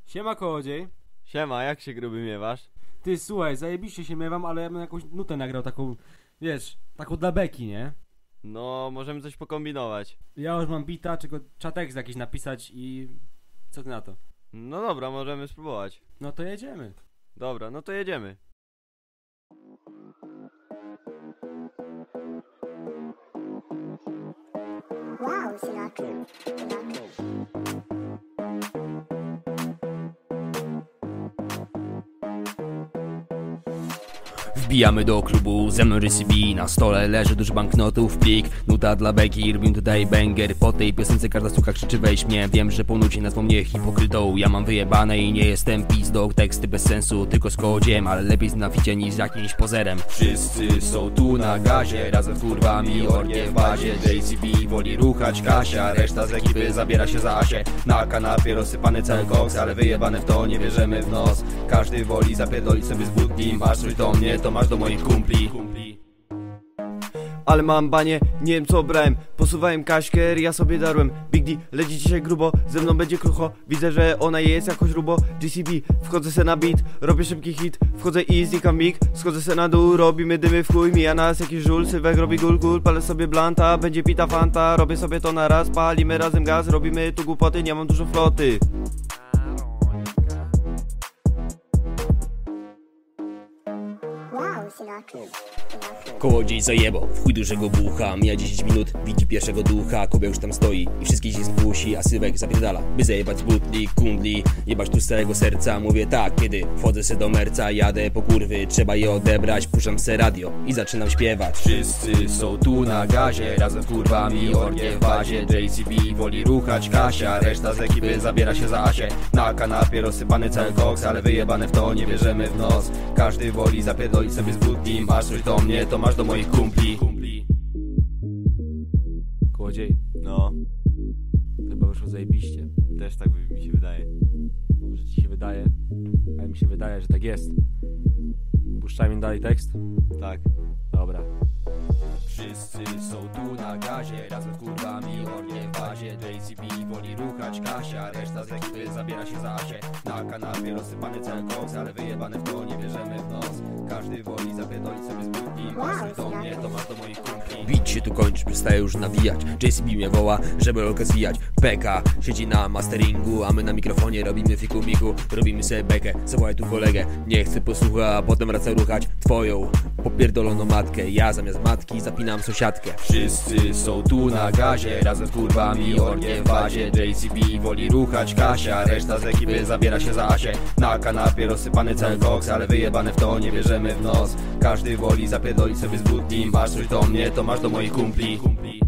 Siema kołodziej. Siema, jak się gruby miewasz? Ty słuchaj, zajebiście się miewam, ale ja bym jakąś nutę nagrał taką, wiesz, taką dla beki, nie? No, możemy coś pokombinować. Ja już mam bita, czego trzeba tekst jakiś napisać i... Co ty na to? No dobra, możemy spróbować. No to jedziemy. Dobra, no to jedziemy. Wow, Sinatra. Wbijamy do klubu, ze mną RCB. Na stole leży dużo banknotów, plik. Nuta dla beki, robimy tutaj banger. Po tej piosence każda słucha krzyczy weź mnie. Wiem, że po nucie nazwą mnie hipokrytą. Ja mam wyjebane i nie jestem pizdą. Teksty bez sensu, tylko z kołodziem. Ale lepiej na ficie niż jakimś pozerem. Wszyscy są tu na gazie, razem z kurwami, orgie w bazie. JCB woli ruchać Kasia, reszta z ekipy zabiera się za Asię. Na kanapie rozsypany cały koks, ale wyjebane w to, nie bierzemy w nos. Każdy woli zapierdolić sobie z butni. Masz coś do mnie, to masz do moich kumpli. Ale mam banie, nie wiem co brałem. Posuwałem Kaśkę, ja sobie darłem. Big D leci dzisiaj grubo, ze mną będzie krucho. Widzę, że ona jest jakoś grubo. GCB, wchodzę se na beat, robię szybki hit. Wchodzę i znikam mig, schodzę se na dół. Robimy dymy w chuj, mija nas jakiś żul. Sylwek robi gul, palę sobie blanta. Będzie pita fanta, robię sobie to na raz. Palimy razem gaz, robimy tu głupoty, nie mam dużo floty. Wow, Sinatra. Kołodziej zajebo, w chuj dużego bucha. Mija 10 minut, widzi pierwszego ducha. Kobia już tam stoi i wszystkich się spuści. A Sylwek zapierdala, by zajebać z butli, kundli. Jebać tu z całego serca, mówię tak. Kiedy wchodzę se do merca, jadę po kurwy. Trzeba je odebrać, puszczam se radio i zaczynam śpiewać. Wszyscy są tu na gazie, razem z kurwami, orgie w bazie. JCB woli ruchać Kasia, reszta z ekipy zabiera się za Asię. Na kanapie rozsypany cały koks, ale wyjebane w to, nie bierzemy w nos. Każdy woli zapierdolić sobie z butli. Masz coś do mnie, to masz do moich kumpli. Kołodziej, No, chyba wyszło zajebiście. też tak mi się wydaje. Może ci się wydaje, ale mi się wydaje, że tak jest. Puszczajmy dalej tekst? Tak. Dobra. Wszyscy są tu na gazie, razem z kurwami, orgie w bazie. JCB woli ruchać Kasia, reszta z ekipy zabiera się za Asię. Na kanapie rozsypany cały koks, ale wyjebane w to, nie bierzemy w nos. Każdy woli zapierdolić sobie z butli. Masz coś do mnie, to masz do moich kumpli. Beat się tu kończy, przestaje już nawijać. JCB mnie woła, żeby rolkę zwijać. PK siedzi na masteringu, a my na mikrofonie robimy fiku-miku. Robimy sobie bekę, zawołaj tu kolegę. Nie chcę posłucha, a potem wraca ruchać twoją popierdoloną matkę. Ja zamiast matki zapinam sąsiadkę. Wszyscy są tu na gazie, razem z kurwami, orgie w bazie. JCB woli ruchać Kasia, reszta z ekipy zabiera się za Asię. Na kanapie rozsypany cały koks, ale wyjebane w to, nie bierzemy w nos. Każdy woli zapierdolić sobie z butni. Masz coś do mnie, to masz do moich kumpli.